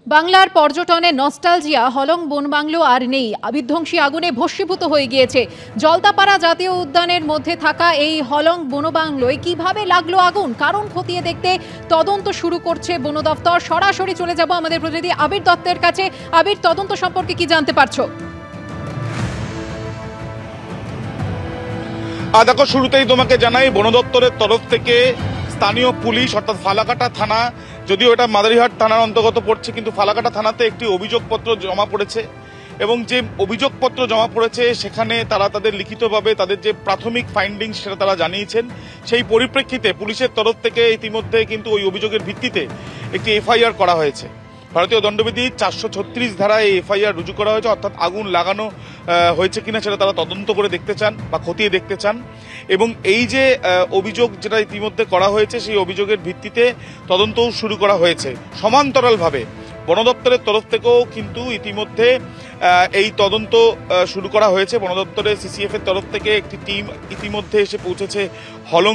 বাংলার পর্যটনে নস্টালজিয়া হলং বনবাংলো আর নেই। বিধ্বংসী আগুনে ভস্মীভূত হয়ে গিয়েছে জলদাপাড়া জাতীয় উদ্যানের মধ্যে থাকা এই হলং বনবাংলোয়। কিভাবে লাগলো আগুন, কারণ খতিয়ে দেখতে তদন্ত শুরু করছে বন দফতর। সরাসরি চলে যাব আমাদের প্রতিনিধি আবির দত্তের কাছে। আবির, তদন্ত সম্পর্কে কি জানতে পারছো? দেখো, শুরুতেই তোমাকে জানাই, বন দপ্তরের তরফ থেকে স্থানীয় পুলিশ অর্থাৎ ফালাকাটা থানা, যদিও এটা মাদারিহাট থানার অন্তর্গত পড়ছে, কিন্তু ফালাকাটা থানাতে একটি অভিযোগপত্র জমা পড়েছে এবং যে অভিযোগপত্র জমা পড়েছে সেখানে তারা তাদের লিখিতভাবে তাদের যে প্রাথমিক ফাইন্ডিংস সেটা তারা জানিয়েছেন। সেই পরিপ্রেক্ষিতে পুলিশের তরফ থেকে ইতিমধ্যে কিন্তু ওই অভিযোগের ভিত্তিতে একটি এফআইআর করা হয়েছে। ভারতীয় দণ্ডবিধির 436 ধারায় এই এফআইআর রুজু করা হয়েছে, অর্থাৎ আগুন লাগানো হয়েছে কিনা সেটা তারা তদন্ত করে দেখতে চান বা খতিয়ে দেখতে চান। এবং এই যে অভিযোগ যেটা ইতিমধ্যে করা হয়েছে সেই অভিযোগের ভিত্তিতে তদন্তও শুরু করা হয়েছে। সমান্তরালভাবে বন দপ্তরের তরফ থেকেও কিন্তু ইতিমধ্যে এই তদন্ত শুরু করা হয়েছে। বন দপ্তরের সিসিএফ এর তরফ থেকে একটি টিম ইতিমধ্যে এসে পৌঁছেছে হলং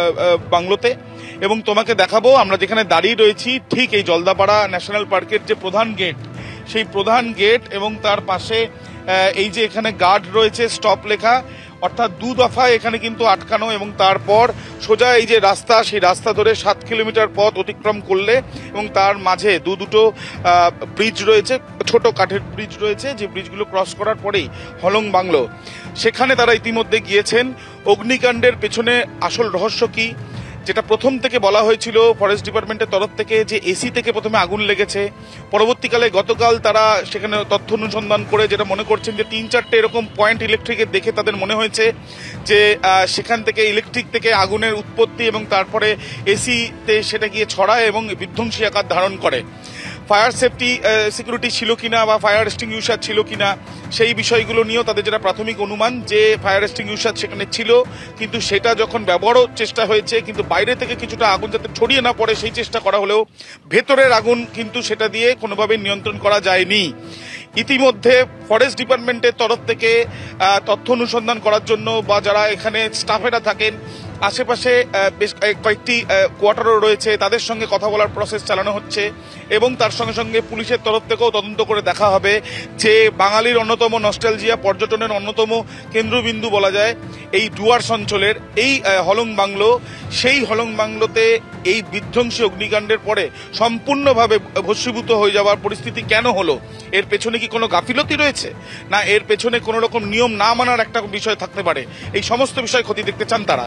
বাংলোতে এবং তোমাকে দেখাবো আমরা যেখানে দাঁড়িয়ে রয়েছি, ঠিক এই জলদাপাড়া ন্যাশনাল পার্কের যে প্রধান গেট, সেই প্রধান গেট এবং তার পাশে এই যে এখানে গার্ড রয়েছে, স্টপ লেখা, অর্থাৎ 2 দফায় এখানে কিন্তু আটকানো এবং তারপর সোজা এই যে রাস্তা, সেই রাস্তা ধরে 7 কিলোমিটার পথ অতিক্রম করলে এবং তার মাঝে দুটো ব্রিজ রয়েছে, ছোট কাঠের ব্রিজ রয়েছে, যে ব্রিজগুলো ক্রস করার পরেই হলং বাংলো। সেখানে তারা ইতিমধ্যে গিয়েছেন। অগ্নিকাণ্ডের পেছনে আসল রহস্য কি, যেটা প্রথম থেকে বলা হয়েছিল ফরেস্ট ডিপার্টমেন্টের তরফ থেকে যে এসি থেকে প্রথমে আগুন লেগেছে, পরবর্তীকালে গতকাল তারা সেখানে তথ্য অনুসন্ধান করে যেটা মনে করছেন যে 3-4টে এরকম পয়েন্ট ইলেকট্রিকের দেখে তাদের মনে হয়েছে যে সেখান থেকে ইলেকট্রিক থেকে আগুনের উৎপত্তি এবং তারপরে এসিতে সেটা গিয়ে ছড়ায় এবং বিধ্বংসী আকার ধারণ করে। ফায়ার সেফটি সিকিউরিটি ছিল কিনা বা ফায়ার এক্সটিংগুইশার ছিল কিনা সেই বিষয়গুলো নিয়েও তাদের যেটা প্রাথমিক অনুমান যে ফায়ার এক্সটিংগুইশার সেখানে ছিল, কিন্তু সেটা যখন ব্যবহারও চেষ্টা হয়েছে, কিন্তু বাইরে থেকে কিছুটা আগুন যাতে ছড়িয়ে না পড়ে সেই চেষ্টা করা হলেও ভেতরের আগুন কিন্তু সেটা দিয়ে কোনোভাবে নিয়ন্ত্রণ করা যায়নি। ইতিমধ্যে ফরেস্ট ডিপার্টমেন্টের তরফ থেকে তথ্য অনুসন্ধান করার জন্য বা যারা এখানে স্টাফেরা থাকেন, আশেপাশে বেশ কয়েকটি কোয়ার্টারও রয়েছে, তাদের সঙ্গে কথা বলার প্রসেস চালানো হচ্ছে এবং তার সঙ্গে সঙ্গে পুলিশের তরফ থেকেও তদন্ত করে দেখা হবে যে বাঙালির অন্যতম নস্টালজিয়া, পর্যটনের অন্যতম কেন্দ্রবিন্দু বলা যায় এই ডুয়ার্স অঞ্চলের এই হলং বাংলো, সেই হলং বাংলোতে এই বিধ্বংসী অগ্নিকাণ্ডের পরে সম্পূর্ণভাবে ভস্মীভূত হয়ে যাওয়ার পরিস্থিতি কেন হলো? এর পেছনে কি কোনো গাফিলতি রয়েছে, না এর পেছনে কোনো রকম নিয়ম না মানার একটা বিষয় থাকতে পারে? এই সমস্ত বিষয় খতিয়ে দেখতে চান তারা।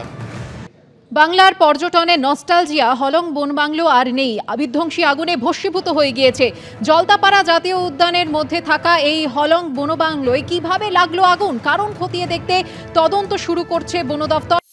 বাংলার পর্যটনে নস্টালজিয়া হলং বনবাংলো আর নেই। বিধ্বংসী আগুনে ভস্মীভূত হয়ে গিয়েছে জলদাপাড়া জাতীয় উদ্যানের মধ্যে থাকা এই হলং বনবাংলোয়। কিভাবে লাগলো আগুন, কারণ খতিয়ে দেখতে তদন্ত শুরু করছে বন দফতর।